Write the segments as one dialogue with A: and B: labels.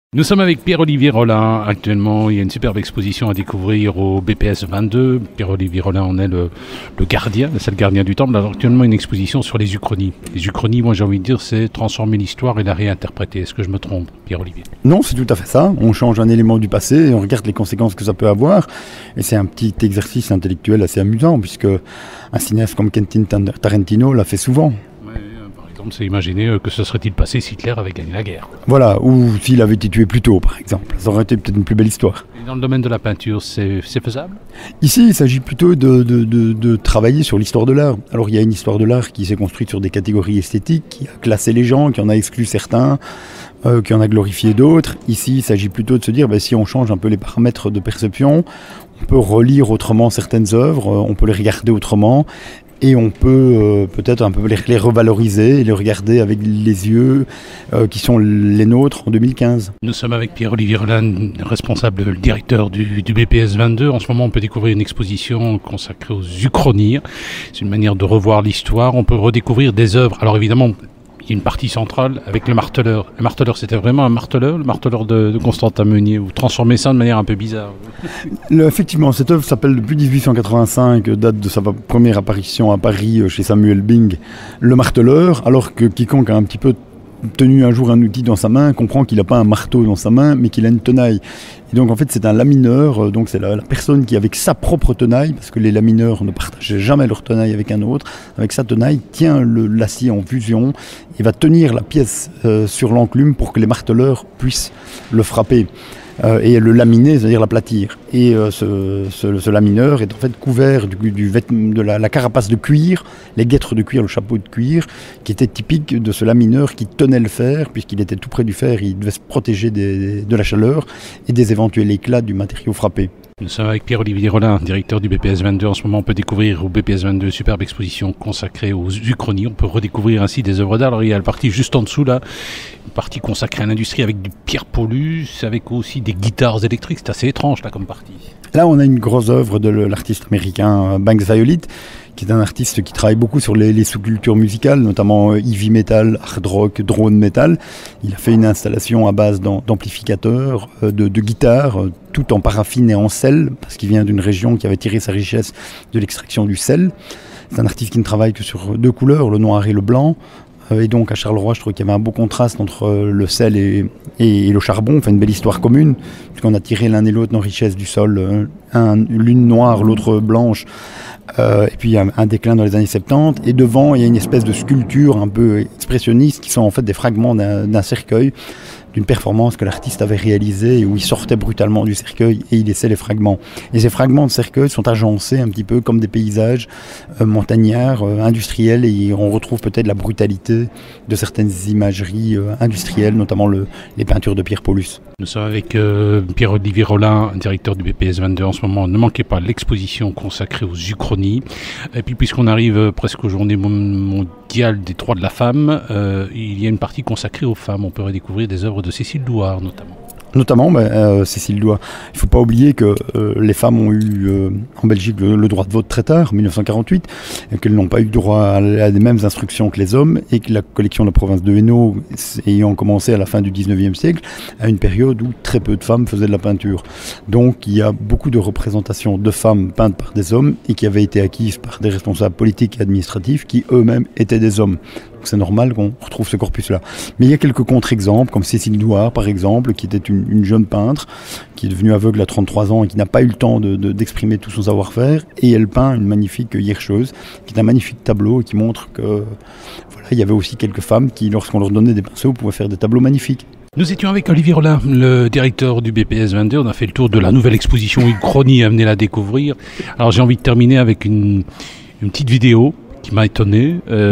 A: Nous sommes avec Pierre-Olivier Rollin. Actuellement, il y a une superbe exposition à découvrir au BPS 22. Pierre-Olivier Rollin en est le gardien, le seul gardien du temple. Alors, actuellement, une exposition sur les uchronies. Les uchronies, moi j'ai envie de dire, c'est transformer l'histoire et la réinterpréter. Est-ce que je me trompe, Pierre-Olivier?
B: Non, c'est tout à fait ça. On change un élément du passé et on regarde les conséquences que ça peut avoir. Et c'est un petit exercice intellectuel assez amusant, puisque un cinéaste comme Quentin Tarantino l'a fait souvent.
A: Par exemple, c'est imaginer que se serait-il passé si Hitler avait gagné la guerre.
B: Voilà, ou s'il avait été tué plus tôt, par exemple. Ça aurait été peut-être une plus belle histoire.
A: Et dans le domaine de la peinture, c'est faisable?
B: Ici, il s'agit plutôt de travailler sur l'histoire de l'art. Alors, il y a une histoire de l'art qui s'est construite sur des catégories esthétiques, qui a classé les gens, qui en a exclu certains, qui en a glorifié d'autres. Ici, il s'agit plutôt de se dire, si on change un peu les paramètres de perception, on peut relire autrement certaines œuvres, on peut les regarder autrement. Et on peut peut-être un peu les revaloriser et les regarder avec les yeux qui sont les nôtres en 2015.
A: Nous sommes avec Pierre-Olivier Rollin, responsable, le directeur du BPS 22. En ce moment, on peut découvrir une exposition consacrée aux uchronies. C'est une manière de revoir l'histoire. On peut redécouvrir des œuvres. Alors évidemment, il y a une partie centrale avec le marteleur. Le marteleur, c'était vraiment un marteleur, le marteleur de Constantin Meunier. Vous transformez ça de manière un peu bizarre.
B: Effectivement, cette œuvre s'appelle depuis 1885, date de sa première apparition à Paris chez Samuel Bing, le marteleur, alors que quiconque a un petit peu tenu un jour un outil dans sa main comprend qu'il n'a pas un marteau dans sa main, mais qu'il a une tenaille. Et donc en fait c'est un lamineur, donc c'est la personne qui avec sa propre tenaille, parce que les lamineurs ne partagent jamais leur tenaille avec un autre, avec sa tenaille tient l'acier en fusion et va tenir la pièce sur l'enclume pour que les marteleurs puissent le frapper. Et le laminer, c'est-à-dire l'aplatir. Et ce lamineur est en fait couvert de la carapace de cuir, les guêtres de cuir, le chapeau de cuir, qui était typique de ce lamineur qui tenait le fer, puisqu'il était tout près du fer, il devait se protéger de la chaleur et des éventuels éclats du matériau frappé.
A: Nous sommes avec Pierre-Olivier Rollin, directeur du BPS 22. En ce moment, on peut découvrir au BPS 22 une superbe exposition consacrée aux uchronies. On peut redécouvrir ainsi des œuvres d'art. Alors, il y a la partie juste en dessous, là, une partie consacrée à l'industrie avec du Pierre Paulus, avec aussi des guitares électriques. C'est assez étrange, là, comme partie.
B: Là, on a une grosse œuvre de l'artiste américain Banks Violet, qui est un artiste qui travaille beaucoup sur les sous-cultures musicales, notamment heavy metal, hard rock, drone metal. Il a fait une installation à base d'amplificateurs, de guitares, tout en paraffine et en sel, parce qu'il vient d'une région qui avait tiré sa richesse de l'extraction du sel. C'est un artiste qui ne travaille que sur deux couleurs, le noir et le blanc. Et donc à Charleroi, je trouve qu'il y avait un beau contraste entre le sel et le charbon, enfin une belle histoire commune, puisqu'on a tiré l'un et l'autre nos richesses du sol, l'une noire, l'autre blanche, et puis il y a un déclin dans les années 70, et devant il y a une espèce de sculpture un peu expressionniste qui sont en fait des fragments d'un cercueil, d'une performance que l'artiste avait réalisée où il sortait brutalement du cercueil et il laissait les fragments. Et ces fragments de cercueil sont agencés un petit peu comme des paysages montagnards, industriels, et on retrouve peut-être la brutalité de certaines imageries industrielles, notamment les peintures de Pierre Paulus.
A: Nous sommes avec Pierre-Olivier Rollin, directeur du BPS 22 en ce moment. Ne manquez pas l'exposition consacrée aux uchronies. Et puis puisqu'on arrive presque aux journées mondiales des droits de la femme, il y a une partie consacrée aux femmes. On peut redécouvrir des œuvres de Cécile Douard notamment.
B: Notamment Cécile Douard. Il ne faut pas oublier que les femmes ont eu en Belgique le droit de vote très tard, en 1948, et qu'elles n'ont pas eu droit à les mêmes instructions que les hommes, et que la collection de la province de Hainaut, ayant commencé à la fin du 19e siècle, à une période où très peu de femmes faisaient de la peinture. Donc il y a beaucoup de représentations de femmes peintes par des hommes et qui avaient été acquises par des responsables politiques et administratifs qui eux-mêmes étaient des hommes. Donc c'est normal qu'on retrouve ce corpus-là. Mais il y a quelques contre-exemples, comme Cécile Douard par exemple, qui était une jeune peintre, qui est devenue aveugle à 33 ans et qui n'a pas eu le temps d'exprimer tout son savoir-faire. Et elle peint une magnifique Hirscheuse, qui est un magnifique tableau et qui montre que voilà, il y avait aussi quelques femmes qui, lorsqu'on leur donnait des pinceaux, pouvaient faire des tableaux magnifiques.
A: Nous étions avec Olivier Rollin, le directeur du BPS 22. On a fait le tour de la nouvelle exposition Uchronie, amenez la découvrir. Alors j'ai envie de terminer avec une petite vidéo qui m'a étonné.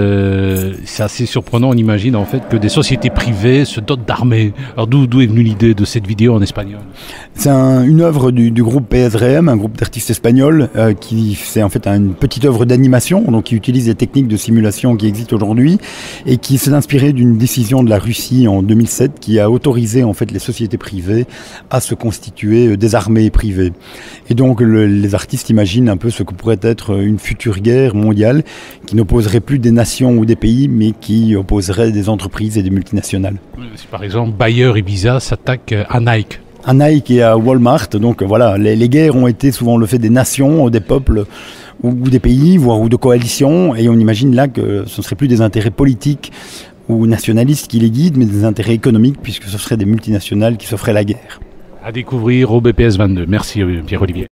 A: C'est assez surprenant, on imagine en fait que des sociétés privées se dotent d'armées. Alors d'où est venue l'idée de cette vidéo en espagnol?
B: C'est une œuvre du groupe PSRM, un groupe d'artistes espagnols, c'est en fait une petite œuvre d'animation, donc qui utilise les techniques de simulation qui existent aujourd'hui et qui s'est inspiré d'une décision de la Russie en 2007 qui a autorisé en fait les sociétés privées à se constituer des armées privées. Et donc les artistes imaginent un peu ce que pourrait être une future guerre mondiale qui n'opposerait plus des nations ou des pays, mais qui opposerait des entreprises et des multinationales.
A: Si par exemple Bayer et Visa s'attaquent à Nike.
B: À Nike et à Walmart, donc voilà, les guerres ont été souvent le fait des nations, des peuples ou des pays, voire ou de coalitions, et on imagine là que ce ne serait plus des intérêts politiques ou nationalistes qui les guident, mais des intérêts économiques, puisque ce seraient des multinationales qui s'offraient la guerre.
A: À découvrir au BPS 22. Merci Pierre-Olivier.